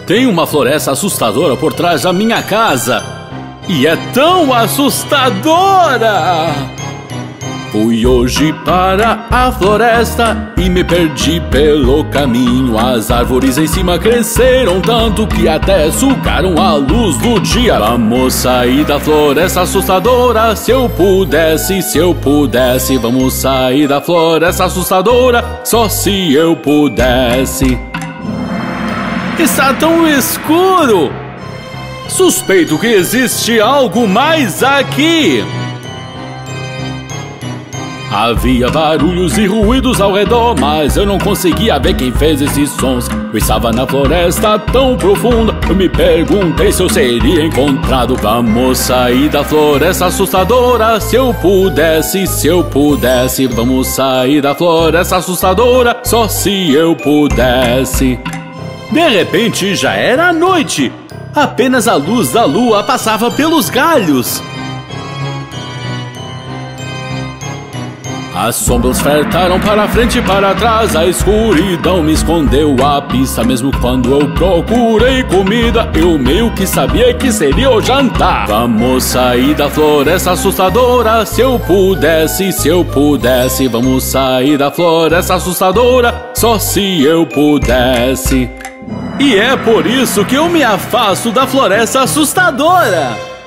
Tem uma floresta assustadora por trás da minha casa. E é tão assustadora! Fui hoje para a floresta e me perdi pelo caminho. As árvores em cima cresceram tanto que até sugaram a luz do dia. Vamos sair da floresta assustadora. Se eu pudesse, vamos sair da floresta assustadora. Só se eu pudesse. Está tão escuro! Suspeito que existe algo mais aqui! Havia barulhos e ruídos ao redor, mas eu não conseguia ver quem fez esses sons. Eu estava na floresta tão profunda, eu me perguntei se eu seria encontrado. Vamos sair da floresta assustadora. Se eu pudesse, vamos sair da floresta assustadora. Só se eu pudesse. De repente já era noite. Apenas a luz da lua passava pelos galhos. As sombras flertaram para frente e para trás. A escuridão me escondeu a pista. Mesmo quando eu procurei comida, eu meio que sabia que seria o jantar. Vamos sair da floresta assustadora. Se eu pudesse, vamos sair da floresta assustadora. Só se eu pudesse. E é por isso que eu me afasto da floresta assustadora.